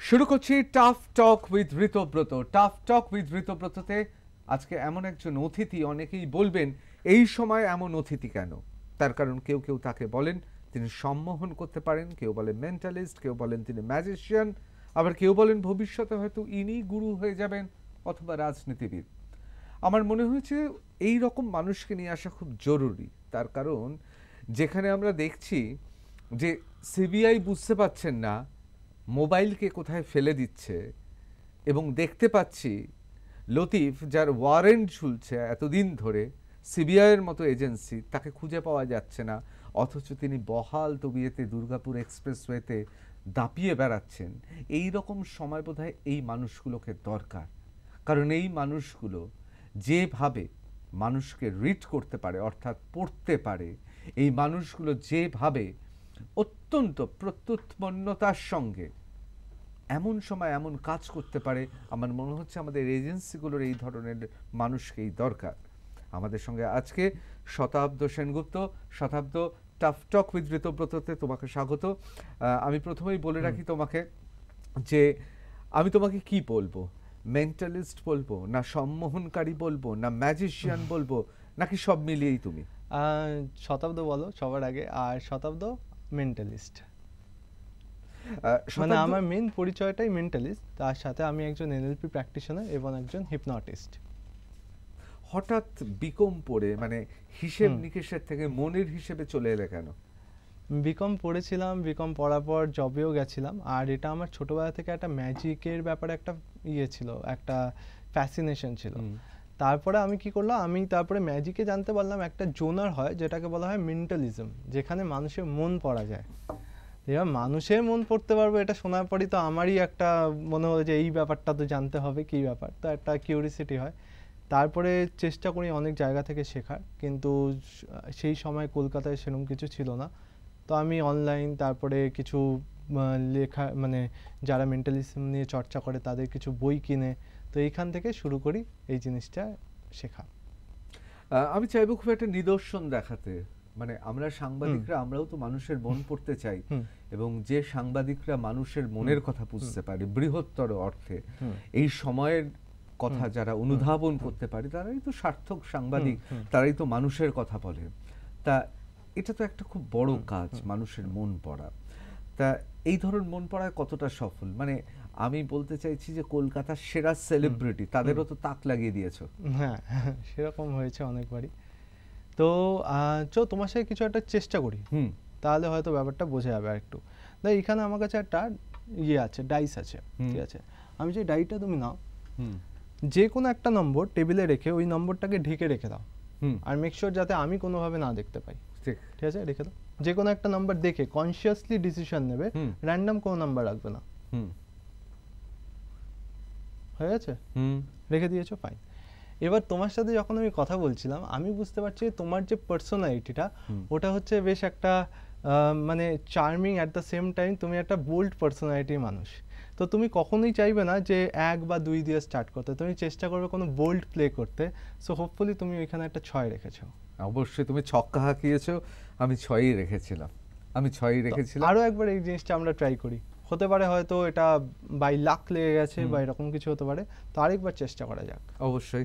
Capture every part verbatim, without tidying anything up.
শুরু করছি tough talk with Ritabrata. Tough talk with ঋতব্রততে আজকে এমন একজন অতিথি, অনেকেই বলবেন এই সময় এমন অতিথি কেন, তার কারণ কেউ কেউ তাকে বলেন তিনি সম্মোহন করতে পারেন, কেউ বলেন মেন্টালিস্ট, কেউ বলেন তিনি ম্যাজিশিয়ান, আবার কেউ বলেন ভবিষ্যতে হয়তো ইনি গুরু হয়ে যাবেন অথবা রাজনীতিবিদ। আমার মনে হয়েছে এই রকম মানুষকে নিয়ে আসা খুব জরুরি, তার কারণ যেখানে আমরা দেখছি যে সিবিআই বুঝতে পারছেন না মোবাইলকে কোথায় ফেলে দিচ্ছে, এবং দেখতে পাচ্ছি লতিফ যার ওয়ারেন্ট ঝুলছে এতদিন ধরে সিবিআইয়ের মতো এজেন্সি, তাকে খুঁজে পাওয়া যাচ্ছে না, অথচ তিনি বহাল তবিয়েতে দুর্গাপুর এক্সপ্রেসওয়েতে দাপিয়ে বেড়াচ্ছেন। এই রকম সময় বোধহয় এই মানুষগুলোকে দরকার, কারণ এই মানুষগুলো যেভাবে মানুষকে রিড করতে পারে অর্থাৎ পড়তে পারে, এই মানুষগুলো যেভাবে অত্যন্ত প্রত্যুৎপন্নতার সঙ্গে এমন সময় এমন কাজ করতে পারে, আমার মনে হচ্ছে আমাদের এজেন্সিগুলোর এই ধরনের মানুষকেই দরকার। আমাদের সঙ্গে আজকে শতাব্দ সেনগুপ্ত। শতাব্দ, টাফ টক উইথ ঋতব্রততে তোমাকে স্বাগত। আমি প্রথমেই বলে রাখি তোমাকে যে আমি তোমাকে কি বলবো, মেন্টালিস্ট বলবো, না সম্মোহনকারী বলবো, না ম্যাজিশিয়ান বলবো, নাকি সব মিলিয়েই তুমি? শতাব্দ বলো সবার আগে। আর শতাব্দ মেন্টালিস্ট, মানে আমার মেইন পরিচয়টাই মেন্টালিস্ট, তার সাথে আমি একজন এনএলপি প্র্যাকটিশনার এবং একজন হিপনটিস্ট। হঠাৎ বিকম পড়ে মানে হিসেব নিকেশের থেকে মনের হিসেবে চলে এলে কেন? বিকম পড়েছিলাম, বিকম পড়ার পর জবেও গেছিলাম, আর এটা আমার ছোটবেলা থেকে একটা ম্যাজিকের ব্যাপারে একটা ইয়ে ছিল, একটা ফ্যাসিনেশন ছিল। তারপরে আমি কি করলাম, আমি তারপরে ম্যাজিকে জানতে পারলাম একটা জোনার হয় যেটাকে বলা হয় মেন্টালিজম, যেখানে মানুষের মন পড়া যায়। এবার মানুষের মন পড়তে পারবো এটা শোনার পরই তো আমারই একটা মনে হলো যে এই ব্যাপারটা তো জানতে হবে, কী ব্যাপার, তো একটা কিউরিসিটি হয়। তারপরে চেষ্টা করি অনেক জায়গা থেকে শেখার, কিন্তু সেই সময় কলকাতায় সেরকম কিছু ছিল না, তো আমি অনলাইন তারপরে কিছু লেখা মানে যারা মেন্টালিজম নিয়ে চর্চা করে তাদের কিছু বই কিনে, তো এইখান থেকে শুরু করি এই জিনিসটা শেখা। আমি চাইবো খুব একটা নিদর্শন দেখাতে, মানে আমরা সাংবাদিকরা আমরাও তো মানুষের মন পড়তে চাই, এবং যে সাংবাদিকরা মানুষের মনের কথা বুঝতে পারে বৃহত্তর অর্থে, এই সময়ের কথা যারা অনুধাবন করতে পারে, তারাই তো সার্থক সাংবাদিক, তারাই তো মানুষের কথা বলে। তা এটা তো একটা খুব বড় কাজ, মানুষের মন পড়া। তা এই ধরনের মন পড়ায় কতটা সফল? মানে আমি বলতে চাইছি যে কলকাতার সেরা সেলিব্রিটি, তাদেরও তো তাক লাগিয়ে দিয়েছো। হ্যাঁ, সেরকম হয়েছে অনেকবারই। তো চো তোমার সাথে কিছু একটা চেষ্টা করি, হুম তাহলে হয়তো ব্যাপারটা বোঝা যাবে আর একটু। তাই এখানে আমার কাছে একটা ইয়ে আছে, ডাইস আছে, ঠিক আছে? আমি যে ডাইটা তুমি নাও, যে কোনো একটা নম্বর টেবিলে রেখে ওই নম্বরটাকে ঢেকে রেখে দাও, আর মেক শিওর যাতে আমি কোনোভাবে না দেখতে পাই, ঠিক আছে? রেখে দাও, যে কোনো একটা নাম্বার দেখে কনসিয়াসলি ডিসিশন নেবে, র্যান্ডম কোনো নাম্বার রাখবে না। হয়ে গেছে? রেখে দিয়েছো, ফাইন। এবার তোমার সাথে যখন আমি কথা বলছিলাম আমি বুঝতে পারছি তোমার যে পার্সোনালিটিটা ওটা হচ্ছে বেশ একটা মানে charming, at the same time তুমি একটা বোল্ড পার্সোনালিটির মানুষ। তো তুমি কখনোই চাইবে না যে এক বা দুই দিয়ে স্টার্ট করতে, তুমি চেষ্টা করবে কোনো বোল্ড প্লে করতে। সো হোপফুলি তুমি ওইখানে একটা ছয় রেখেছো। অবশ্যই তুমি ছক্কা হাঁকিয়েছো, আমি ছয়ই রেখেছিলাম, আমি ছয়ই রেখেছিলাম। আরও একবার এই জিনিসটা আমরা ট্রাই করি, হতে পারে হয়তো এটা বাই লাক লেগে গেছে বা এরকম কিছু হতে পারে, তো আরেকবার চেষ্টা করা যাক। অবশ্যই।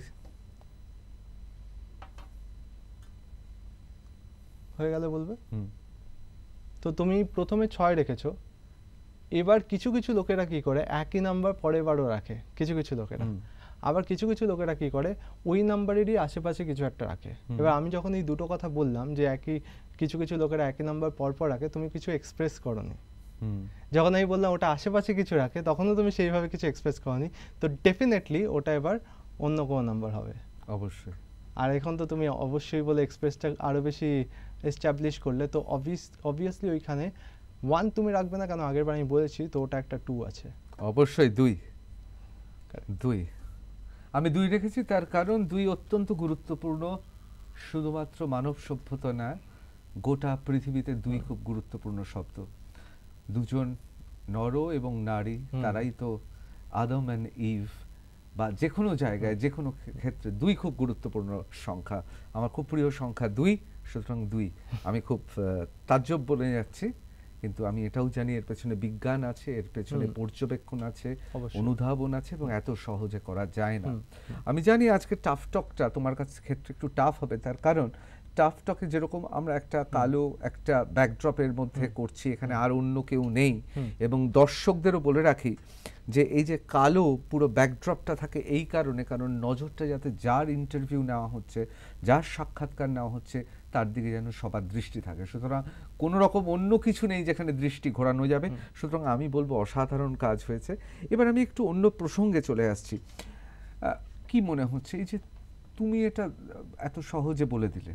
হয়ে গেলে বলবে। তো তুমি প্রথমে ছয় রেখেছো, এবার কিছু কিছু লোকেরা কি করে একই নাম্বার পরের বারও রাখে, কিছু কিছু লোকেরা। আবার কিছু কিছু লোকেরা কি করে ওই নাম্বারেরই আশেপাশে কিছু একটা রাখে। এবার আমি যখন এই দুটো কথা বললাম যে একই কিছু কিছু লোকেরা একই নাম্বার পর পর রাখে, তুমি কিছু এক্সপ্রেস করোনি। যখন আমি বললাম ওটা আশেপাশে কিছু রাখে, তখনও তুমি সেইভাবে কিছু এক্সপ্রেস করোনি, তো ডেফিনেটলি ওটা এবার অন্য কোনো নাম্বার হবে। অবশ্যই। আর এখন তো তুমি অবশ্যই বলে এক্সপ্রেসটা আরও বেশি এস্টাবলিশ করলে, তো অবভিয়াস অবভিয়াসলি ওইখানে ওয়ান তুমি রাখবে না, কেন আগের বার আমি বলেছি, তো ওটা একটা টু আছে। অবশ্যই দুই, দুই আমি দুই রেখেছি, তার কারণ দুই অত্যন্ত গুরুত্বপূর্ণ, শুধুমাত্র মানব সভ্যতা না, গোটা পৃথিবীতে দুই খুব গুরুত্বপূর্ণ শব্দ। দুজন নর এবং নারী, তারাই তো আদম অ্যান্ড ইভ, বা যে কোনো জায়গায় যে কোনো ক্ষেত্রে দুই খুব গুরুত্বপূর্ণ সংখ্যা। আমার খুব প্রিয় সংখ্যা দুই, সুতরাং দুই। আমি খুব তাজ্জব বলে যাচ্ছি কিন্তু আমি এটাও জানি এর পেছনে বিজ্ঞান আছে, এর পেছনে পর্যবেক্ষণ আছে, অনুধাবন আছে, এবং এত সহজে করা যায় না। আমি জানি আজকে টাফ টকটা তোমার কাছে ক্ষেত্রে একটু টাফ হবে, তার কারণ টাফ টকে যেরকম আমরা একটা কালো একটা ব্যাকড্রপের মধ্যে করছি, এখানে আর অন্য কেউ নেই, এবং দর্শকদেরও বলে রাখি যে এই যে কালো পুরো ব্যাকড্রপটা থাকে এই কারণে, কারণ নজরটা যাতে যার ইন্টারভিউ নেওয়া হচ্ছে, যার সাক্ষাৎকার নেওয়া হচ্ছে, তার দিকে যেন সবার দৃষ্টি থাকে। সুতরাং কোনো রকম অন্য কিছু নেই যেখানে দৃষ্টি ঘোরানো যাবে। সুতরাং আমি বলবো অসাধারণ কাজ হয়েছে। এবার আমি একটু অন্য প্রসঙ্গে চলে আসছি। কি মনে হচ্ছে এই যে তুমি এটা এত সহজে বলে দিলে,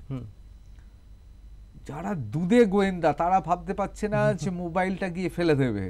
যারা দুধে গোয়েন্দা তারা ভাবতে পারছে না যে মোবাইলটা গিয়ে ফেলে দেবে,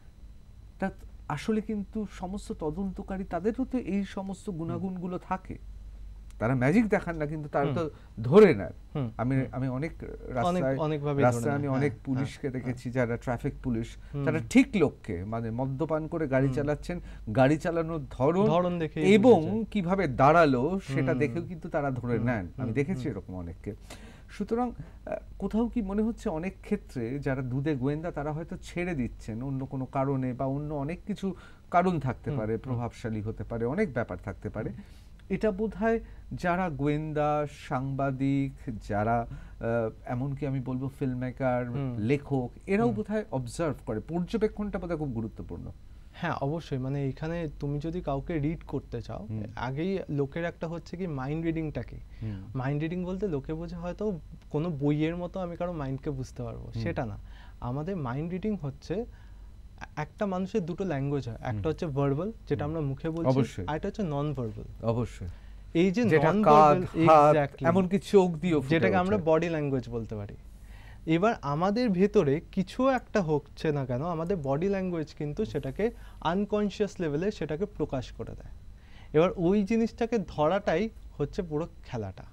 তা আসলে কিন্তু সমস্ত তদন্তকারী তাদেরও তো এই সমস্ত গুণাগুণগুলো থাকে। তারা ম্যাজিক দেখান না, কিন্তু তারা তো ধরে নেয়। আমি আমি অনেক রাস্তায় রাস্তায় আমি অনেক পুলিশকে দেখেছি যারা ট্রাফিক পুলিশ, তারা ঠিক লোককে মানে মদ্যপান করে গাড়ি চালাচ্ছেন, গাড়ি চালানোর ধরন এবং কিভাবে দাঁড়ালো সেটা দেখেও কিন্তু তারা ধরে নেন। আমি দেখেছি এরকম অনেককে। সুতরাং কোথাও কি মনে হচ্ছে অনেক ক্ষেত্রে যারা দুধে গোয়েন্দা তারা হয়তো ছেড়ে দিচ্ছেন অন্য কোনো কারণে, বা অন্য অনেক কিছু কারণ থাকতে পারে, প্রভাবশালী হতে পারে, অনেক ব্যাপার থাকতে পারে। এটা বোধহয় যারা গোয়েন্দা, সাংবাদিক, যারা এমনকি আমি বলবো ফিল্ম মেকার, লেখক, এরাও বোধহয় অবজার্ভ করে। পর্যবেক্ষণটা বোধহয় খুব গুরুত্বপূর্ণ। হ্যাঁ, অবশ্যই। মানে এখানে তুমি যদি কাউকে রিড করতে চাও, আগেই লোকের একটা হচ্ছে কি মাইন্ড রিডিংটা কি। মাইন্ড রিডিং বলতে লোকে বোঝে হয়তো কোনো বইয়ের মতো আমি কারো মাইন্ডকে বুঝতে পারবো, সেটা না। আমাদের মাইন্ড রিডিং হচ্ছে একটা মানুষের দুটো ল্যাঙ্গুয়েজ হয়, একটা হচ্ছে ভার্বাল যেটা আমরা মুখে বলছি, আর একটা হচ্ছে নন ভার্বাল। অবশ্যই। এই যে নন ভার্বাল, এক্স্যাক্টলি, এমনকি চোখ দিয়ে, যেটাকে আমরা বডি ল্যাঙ্গুয়েজ বলতে পারি। এবার আমাদের ভেতরে কিছু একটা হচ্ছে না কেন, আমাদের বডি ল্যাঙ্গুয়েজ কিন্তু সেটাকে আনকনশিয়াস লেভেলে সেটাকে প্রকাশ করে দেয়। এবার ওই জিনিসটাকে ধরাটাই হচ্ছে পুরো খেলাটা।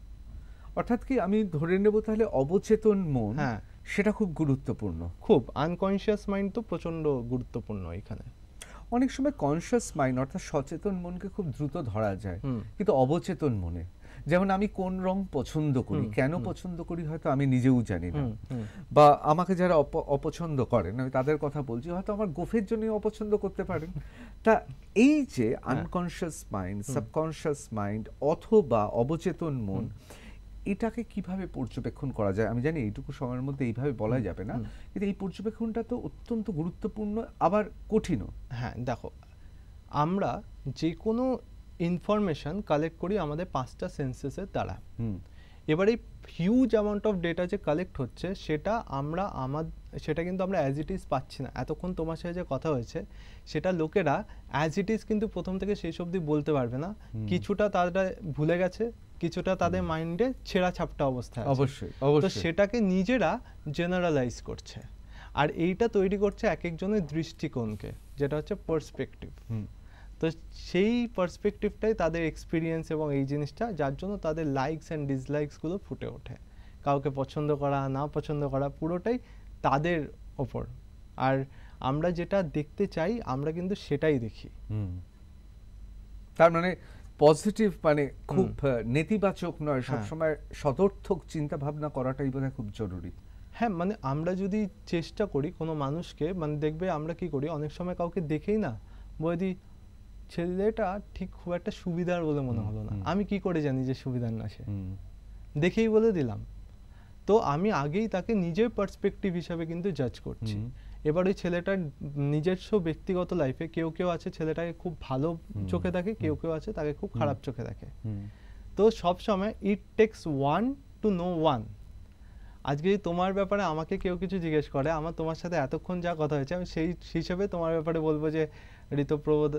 অর্থাৎ কি আমি ধরে নেব তাহলে অবচেতন মন, হ্যাঁ, সেটা খুব গুরুত্বপূর্ণ। খুব আনকনশিয়াস মাইন্ড তো প্রচন্ড গুরুত্বপূর্ণ এখানে। অনেক সময় কনশিয়াস মাইন্ড অর্থাৎ সচেতন মনকে খুব দ্রুত ধরা যায়, কিন্তু অবচেতন মনে, যেমন আমি কোন রং পছন্দ করি, কেন পছন্দ করি হয়তো আমি নিজেও জানি না, বা আমাকে যারা অপছন্দ করেন আমি তাদের কথা বলছি, হয়তো আমার গোফের জন্য অপছন্দ করতে পারেন। তা এই যে আনকনশিয়াস মাইন্ড, সাবকনশিয়াস মাইন্ড অথবা অবচেতন মন, এটাকে কিভাবে পর্যবেক্ষণ করা যায়? আমি জানি এইটুকু সময়ের মধ্যে এইভাবে বলা যাবে না, কিন্তু এই পর্যবেক্ষণটা তো অত্যন্ত গুরুত্বপূর্ণ, আবার কঠিনও। হ্যাঁ, দেখো, আমরা যে কোনো ইনফরমেশন কালেক্ট করি আমাদের পাঁচটা সেন্সেসের দ্বারা। এবার এই হিউজ অ্যামাউন্ট অফ ডেটা যে কালেক্ট হচ্ছে সেটা আমরা আমার সেটা কিন্তু আমরা অ্যাজ ইট ইজ পাচ্ছি না। এতক্ষণ তোমার সাথে যে কথা হয়েছে সেটা লোকেরা অ্যাজ ইট ইজ কিন্তু প্রথম থেকে শেষ অবধি বলতে পারবে না। কিছুটা তারা ভুলে গেছে, কিছুটা তাদের মাইন্ডে ছেঁড়া ছাপটা অবস্থায় আছে। অবশ্যই, তো সেটাকে নিজেরা জেনারেলাইজ করছে, আর এইটা তৈরি করছে এক একজনের দৃষ্টিকোণকে, যেটা হচ্ছে পার্সপেক্টিভ। তো সেই পার্সপেক্টিভটাই তাদের এক্সপিরিয়েন্স এবং এই জিনিসটা, যার জন্য তাদের লাইকস অ্যান্ড ডিসলাইকসগুলো ফুটে ওঠে। কাউকে পছন্দ করা না পছন্দ করা পুরোটাই তাদের ওপর। আর আমরা যেটা দেখতে চাই আমরা কিন্তু সেটাই দেখি। তার মানে পজিটিভ মানে খুব নেতিবাচক নয়, সবসময় সদর্থক চিন্তা ভাবনা করাটাই বোধহয় খুব জরুরি। হ্যাঁ, মানে আমরা যদি চেষ্টা করি কোনো মানুষকে, মানে দেখবে আমরা কি করি অনেক সময় কাউকে দেখেই না বলে দিই ছেলেটা ঠিক খুব একটা সুবিধার বলে মনে হলো না। আমি কি করে জানি যে সুবিধার না, সে দেখেই বলে দিলাম। তো আমি আগেই তাকে নিজের পার্সপেক্টিভ হিসাবে কিন্তু জাজ করছি। এবার ওই ছেলেটার নিজস্ব ব্যক্তিগত লাইফে কেউ কেউ আছে ছেলেটাকে খুব ভালো চোখে দেখে, কেউ কেউ আছে তাকে খুব খারাপ চোখে দেখে। তো সব সময় it takes one to know one. আজকে তোমার ব্যাপারে আমাকে কেউ কিছু জিজ্ঞেস করে, আমার তোমার সাথে এতক্ষণ যা কথা হয়েছে আমি সেই হিসেবে তোমার ব্যাপারে বলবো যে ঋতপ্রবোধ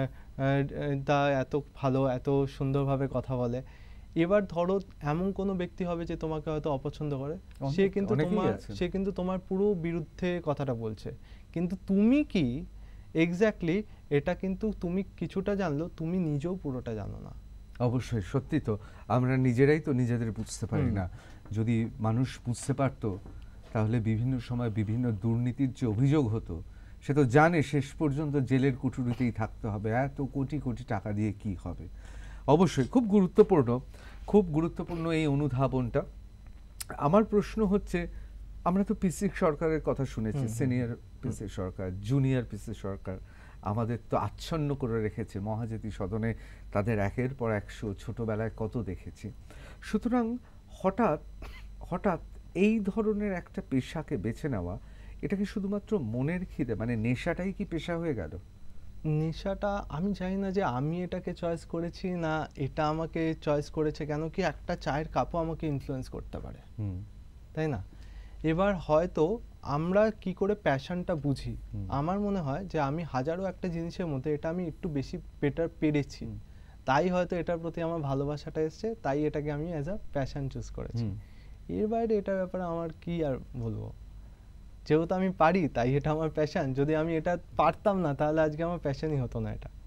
তা এত ভালো, এত সুন্দরভাবে কথা বলে। এবার ধরো এমন কোনো ব্যক্তি হবে যে তোমাকে হয়তো অপছন্দ করে, সে কিন্তু তোমার সে কিন্তু তোমার পুরো বিরুদ্ধে কথাটা বলছে, কিন্তু তুমি কি এক্স্যাক্টলি এটা কিন্তু তুমি কিছুটা জানলো, তুমি নিজেও পুরোটা জানো না। অবশ্যই সত্যি তো, আমরা নিজেরাই তো নিজেদের বুঝতে পারি না। যদি মানুষ বুঝতে পারতো তাহলে বিভিন্ন সময় বিভিন্ন দুর্নীতির যে অভিযোগ হতো সে তো জানে শেষ পর্যন্ত জেলের কুঠুরিতেই থাকতে হবে, এত কোটি কোটি টাকা দিয়ে কি হবে। অবশ্যই খুব গুরুত্বপূর্ণ, খুব গুরুত্বপূর্ণ এই অনুধাবনটা। আমার প্রশ্ন হচ্ছে আমরা তো পিসি সরকারের কথা শুনেছি, সিনিয়র পিসি সরকার, জুনিয়র পিসি সরকার আমাদের তো আচ্ছন্ন করে রেখেছে মহাজাতি সদনে, তাদের একের পর একশো ছোটবেলায় কত দেখেছি। সুতরাং হঠাৎ হঠাৎ এই ধরনের একটা পেশাকে বেছে নেওয়া, এটা কি শুধুমাত্র মনের খিদে, মানে নেশাটাই কি পেশা হয়ে গেল? নেশাটা আমি জানি না যে আমি এটাকে চয়েস করেছি না এটা আমাকে চয়েস করেছে, কেন কি একটা চায়ের কাপও আমাকে ইনফ্লুয়েন্স করতে পারে, তাই না? এবার হয়তো আমরা কি করে প্যাশনটা বুঝি, আমার মনে হয় যে আমি হাজারো একটা জিনিসের মধ্যে এটা আমি একটু বেশি বেটার পেরেছি, তাই হয়তো এটার প্রতি আমার ভালোবাসাটা এসছে, তাই এটাকে আমি অ্যাজ আ প্যাশন চুজ করেছি। এর বাইরে এটার ব্যাপারে আমার কি আর বলবো, যেহেতু আমি পারি তাই এটা আমার প্যাশন, যদি আমি এটা পারতাম না তাহলে আজকে আমার প্যাশনই হতো না এটা।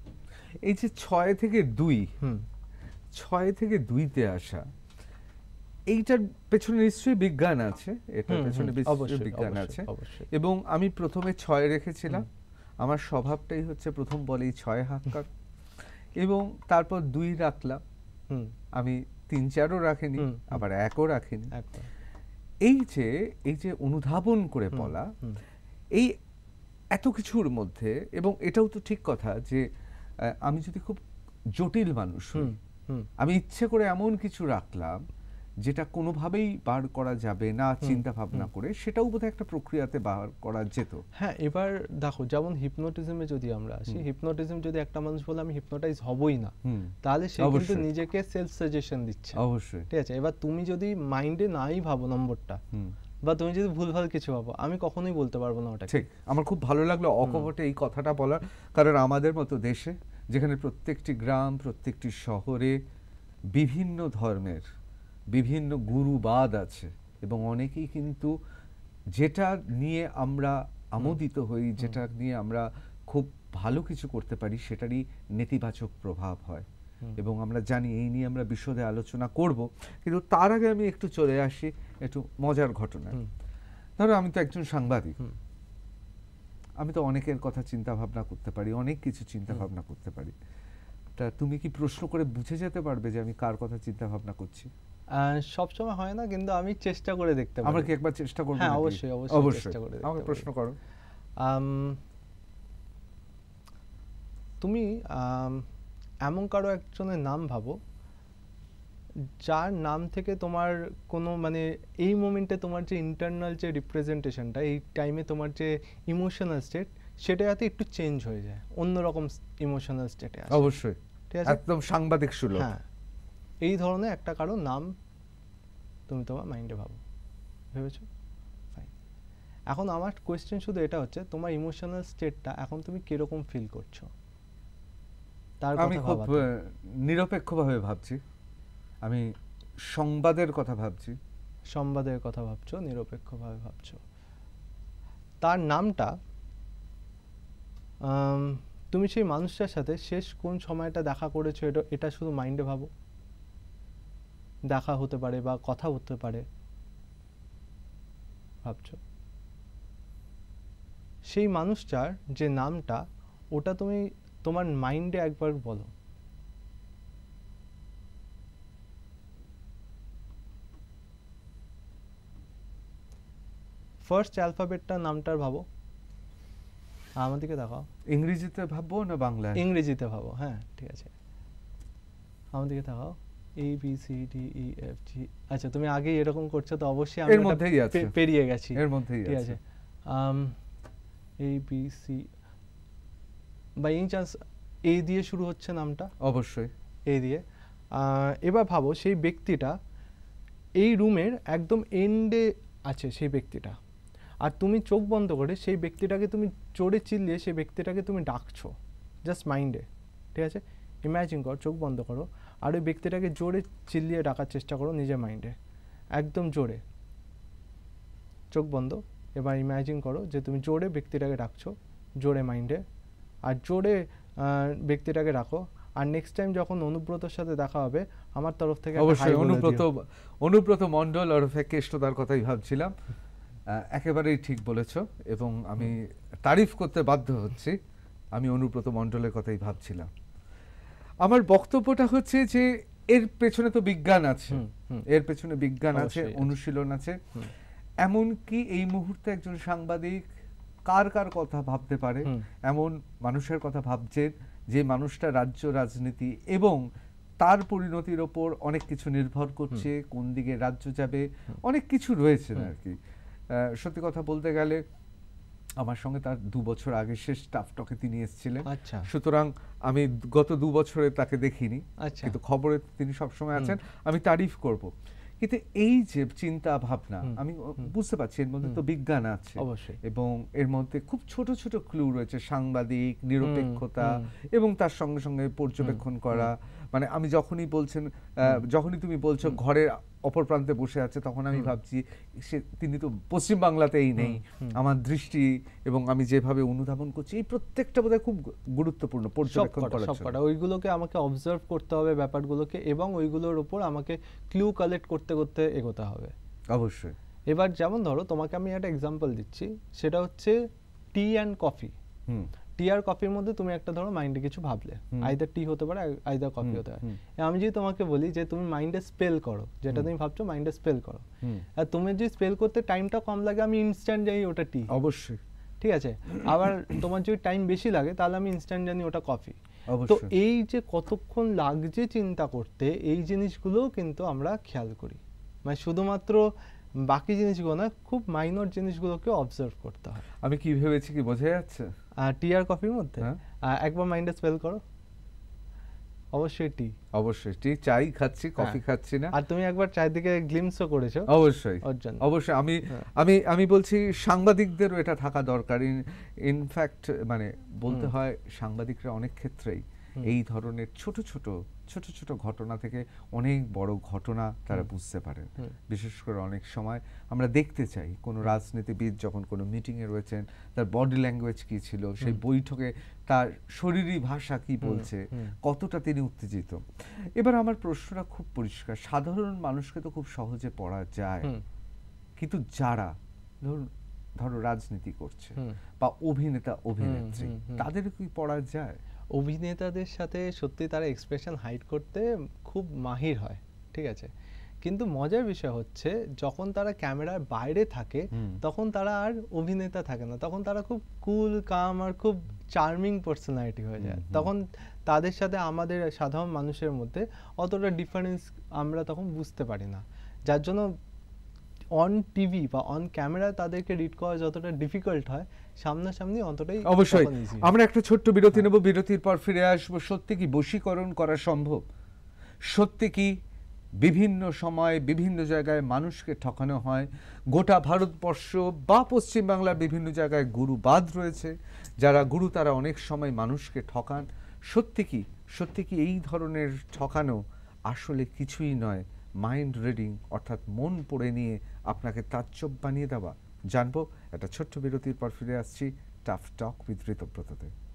এই যে ছয় থেকে দুই ছয় থেকে দুইতে আসা, এইটার পেছনে নিশ্চয়ই বিজ্ঞান আছে, এটার পেছনে নিশ্চয়ই বিজ্ঞান আছে। এবং আমি প্রথমে ছয় রেখেছিলাম, আমার স্বভাবটাই হচ্ছে প্রথম বলেই ছয় হাক্কার, এবং তারপর দুই রাখলাম, আমি তিন চারও রাখিনি, আবার একও রাখিনি। এই যে এই যে অনুধাবন করে বলা, এই এত কিছুর মধ্যে, এবং এটাও তো ঠিক কথা যে আমি যদি খুব জটিল মানুষ হই, আমি ইচ্ছে করে এমন কিছু রাখলাম যেটা কোনোভাবেই বার করা যাবে না চিন্তা ভাবনা করে, সেটাও বোধহয় একটা প্রক্রিয়াতে বার করা যেত। হ্যাঁ, এবার দেখো যেমন হিপনোটিজমে যদি আমরা আসি, হিপনোটিজম যদি একটা মানুষ বলে আমি হিপনোটাইজ হবই না, তাহলে সে কিন্তু নিজেকে সেলফ সাজেশন দিচ্ছে। অবশ্যই, ঠিক আছে। এবার তুমি যদি মাইন্ডে নাই ভাবো নম্বরটা, বা তুমি যদি ভুলভাল কিছু ভাবো, আমি কখনোই বলতে পারবো না ওটা। ঠিক, আমার খুব ভালো লাগলো অকপটে এই কথাটা বলার, কারণ আমাদের মতো দেশে যেখানে প্রত্যেকটি গ্রাম, প্রত্যেকটি শহরে বিভিন্ন ধর্মের বিভিন্ন গুরুবাদ আছে, এবং অনেকেই কিন্তু যেটা নিয়ে আমরা আমোদিত হই, যেটা নিয়ে আমরা খুব ভালো কিছু করতে পারি, সেটারই নেতিবাচক প্রভাব হয়, এবং আমরা জানি এই নিয়ে আমরা বিশদে আলোচনা করব। কিন্তু তার আগে আমি একটু চলে আসি একটু মজার ঘটনা। ধরো আমি তো একজন সাংবাদিক, আমি তো অনেকের কথা চিন্তা ভাবনা করতে পারি, অনেক কিছু চিন্তা ভাবনা করতে পারি। তা তুমি কি প্রশ্ন করে বুঝে যেতে পারবে যে আমি কার কথা চিন্তা ভাবনা করছি? সবসময় হয় না, কিন্তু আমি চেষ্টা করে দেখতে পারি। আমরা কি একবার চেষ্টা করব? হ্যাঁ, অবশ্যই অবশ্যই চেষ্টা করে দেখতে। আমাকে প্রশ্ন করো। তুমি এমন কারো একজনের নাম ভাবো যার নাম থেকে তোমার কোনো মানে এই মোমেন্টে তোমার যে ইন্টারনাল যে রিপ্রেজেন্টেশনটা, এই টাইমে তোমার যে ইমোশনাল স্টেট, সেটা যাতে একটু চেঞ্জ হয়ে যায়, অন্যরকম ইমোশনাল স্টেটে আসে। অবশ্যই, ঠিক আছে, একদম সাংবাদিক সুলভ। হ্যাঁ, এই ধরনের একটা কারো নাম তুমি তোমার মাইন্ডে ভাবো, ভেবেছো? ফাইন। এখন আমার কোয়েশ্চেন শুধু এটা হচ্ছে, তোমার ইমোশনাল স্টেটটা এখন তুমি কিরকম ফিল করছো তার কথা ভাবো। আমি খুব নিরপেক্ষভাবে ভাবছি, আমি সংবাদের কথা ভাবছি। সংবাদের কথা ভাবছো, নিরপেক্ষভাবে ভাবছো। তার নামটা, তুমি সেই মানুষটার সাথে শেষ কোন সময়টা দেখা করেছো, এটা এটা শুধু মাইন্ডে ভাবো। দেখা হতে পারে বা কথা হতে পারে, ভাবছো। সেই মানুষটার যে নামটা, ওটা তুমি তোমার মাইন্ডে একবার বলো। ফার্স্ট অ্যালফাবেটটা নামটার ভাবো, আমার দিকে দেখাও। ইংরেজিতে ভাববো না বাংলায়? ইংরেজিতে ভাবো, হ্যাঁ ঠিক আছে। আমার দিকে দেখাও। A B C D E F G. আচ্ছা, তুমি আগেই এরকম করছো তো অবশ্যই আমি এর মধ্যেই আছে, পেরিয়ে গেছি। এর মধ্যেই ঠিক আছে। Um A B C, by any chance A দিয়ে শুরু হচ্ছে নামটা? অবশ্যই এ দিয়ে। এবার ভাবো সেই ব্যক্তিটা এই রুমের একদম এন্ডে আছে, সেই ব্যক্তিটা, আর তুমি চোখ বন্ধ করে সেই ব্যক্তিটাকে তুমি জোরে চিল্লিয়ে সেই ব্যক্তিটাকে তুমি ডাকছো জাস্ট মাইন্ডে। ঠিক আছে, ইমাজিন করো, চোখ বন্ধ করো, আর ওই ব্যক্তিটাকে জোরে চিল্লিয়ে ডাকার চেষ্টা করো নিজের মাইন্ডে, একদম জোরে। চোখ বন্ধ, এবার ইমাজিন করো যে তুমি জোরে ব্যক্তিটাকে ডাকছো, জোরে মাইন্ডে, আর জোরে ব্যক্তিটাকে রাখো। আর নেক্সট টাইম যখন অনুব্রতর সাথে দেখা হবে, আমার তরফ থেকে অবশ্যই অনুব্রত অনুব্রত মণ্ডল ওরফে কেষ্টদার কথাই ভাবছিলাম। একেবারেই ঠিক বলেছ, এবং আমি তারিফ করতে বাধ্য হচ্ছি, আমি অনুব্রত মণ্ডলের কথাই ভাবছিলাম। আমার বক্তব্যটা হচ্ছে যে এর পেছনে তো বিজ্ঞান আছে, এর পেছনে বিজ্ঞান আছে, অনুশীলন আছে। এমন কি এই মুহূর্তে একজন সাংবাদিক কার কার কথা ভাবতে পারে, এমন মানুষের কথা ভাবছেন যে মানুষটা রাজ্য রাজনীতি এবং তার পরিণতির ওপর অনেক কিছু নির্ভর করছে, কোন দিকে রাজ্য যাবে, অনেক কিছু রয়েছে আর কি। সত্যি কথা বলতে গেলে আমার সঙ্গে তার দু বছর আগে শেষ টাফ টকে তিনি এসেছিলেন, সুতরাং আমি গত দু বছরে তাকে দেখিনি, কিন্তু খবরে তিনি সবসময় আছেন, আমি তারিফ করব। কিন্তু এই যে চিন্তা ভাবনা, আমি বুঝতে পারছি এর মধ্যে তো বিজ্ঞান আছে এবং এর মধ্যে খুব ছোট ছোট ক্লু রয়েছে, সাংবাদিক, নিরপেক্ষতা এবং তার সঙ্গে সঙ্গে পর্যবেক্ষণ করা। মানে আমি যখনই বলছেন, যখনই তুমি বলছো ঘরের অপর প্রান্তে বসে আছে, তখন আমি ভাবছি সে তিনি তো পশ্চিম বাংলাতেই নেই। আমার দৃষ্টি এবং আমি যেভাবে অনুধাবন করছি এই প্রত্যেকটা বোধহয় খুব গুরুত্বপূর্ণ পর্যবেক্ষণ করার জন্য। ওইগুলোকে আমাকে অবজার্ভ করতে হবে ব্যাপারগুলোকে, এবং ওইগুলোর উপর আমাকে ক্লু কালেক্ট করতে করতে এগোতে হবে। অবশ্যই। এবার যেমন ধরো তোমাকে আমি একটা এক্সাম্পল দিচ্ছি, সেটা হচ্ছে টি অ্যান্ড কফি। টি আর কফির মধ্যে তুমি একটা ধরো মাইন্ডে কিছু ভাবলে, আইদার টি হতে পারে আইদার কফি হতে পারে। আমি যদি তোমাকে বলি যে তুমি মাইন্ডে স্পেল করো, যেটা তুমি ভাবছো মাইন্ডে স্পেল করো, আর তুমি যদি স্পেল করতে টাইমটা কম লাগে, আমি ইনস্ট্যান্ট জানি ওটা টি। অবশ্যই, ঠিক আছে। আবার তোমার যদি টাইম বেশি লাগে, তাহলে আমি ইনস্ট্যান্ট জানি ওটা কফি। তো এই যে কতক্ষণ লাগছে চিন্তা করতে, এই জিনিসগুলোও কিন্তু আমরা খেয়াল করি। মানে শুধুমাত্র বাকি জিনিসগুলো না, খুব মাইনর জিনিসগুলোকে অবজার্ভ করতে হয়। আমি কি ভেবেছি কি বোঝা যাচ্ছে? টি আর কফির মধ্যে একবার মাইন্ডে স্পেল করো, অবশ্যই টি। অবশ্যই টি, চাই খাচ্ছি, কফি খাচ্ছি না। আর তুমি একবার চারদিকে গ্লিমসও করেছো। অবশ্যই অবশ্যই। আমি আমি আমি বলছি সাংবাদিকদেরও এটা থাকা দরকার। ইনফ্যাক্ট মানে বলতে হয় সাংবাদিকরা অনেক ক্ষেত্রেই এই ধরনের ছোট ছোট ছোট ছোট ঘটনা থেকে অনেক বড় ঘটনা তারা বুঝতে পারেন। বিশেষ করে অনেক সময় আমরা দেখতে চাই কোনো রাজনীতিবিদ যখন কোনো মিটিংয়ে রয়েছেন, তার বডি ল্যাঙ্গুয়েজ কি ছিল, সেই বৈঠকে তার শরীরী ভাষা কি বলছে, কতটা তিনি উত্তেজিত। এবার আমার প্রশ্নটা খুব পরিষ্কার, সাধারণ মানুষকে তো খুব সহজে পড়া যায়, কিন্তু যারা ধরুন ধরো রাজনীতি করছে বা অভিনেতা অভিনেত্রী, তাদের কি পড়া যায়? অভিনেতাদের সাথে সত্যি তারা এক্সপ্রেশন হাইড করতে খুব মাহির হয়, ঠিক আছে, কিন্তু মজার বিষয় হচ্ছে যখন তারা ক্যামেরার বাইরে থাকে তখন তারা আর অভিনেতা থাকে না, তখন তারা খুব কুল কাম আর খুব চার্মিং পার্সোনালিটি হয়ে যায়। তখন তাদের সাথে আমাদের সাধারণ মানুষের মধ্যে অতটা ডিফারেন্স আমরা তখন বুঝতে পারি না, যার জন্য অন টিভি বা অন ক্যামেরা তাদেরকে রিড করা যতটা ডিফিকাল্ট হয়, সামনাসামনি অতটাই। অবশ্যই। আমরা একটা ছোট্ট বিরতি নেব, বিরতির পর ফিরে আসবো। সত্যি কি বশীকরণ করা সম্ভব? সত্যি কি বিভিন্ন সময় বিভিন্ন জায়গায় মানুষকে ঠকানো হয়? গোটা ভারতবর্ষ বা পশ্চিমবাংলার বিভিন্ন জায়গায় গুরুবাদ রয়েছে, যারা গুরু তারা অনেক সময় মানুষকে ঠকান। সত্যি কি সত্যি কি এই ধরনের ঠকানো আসলে কিছুই নয়, মাইন্ড রিডিং, অর্থাৎ মন পড়ে নিয়ে আপনাকে তাজ্জব বানিয়ে দেওয়া? জানবো একটা ছোট্ট বিরতির পর ফিরে আসছি টাফ টক উইথ ঋতব্রততে।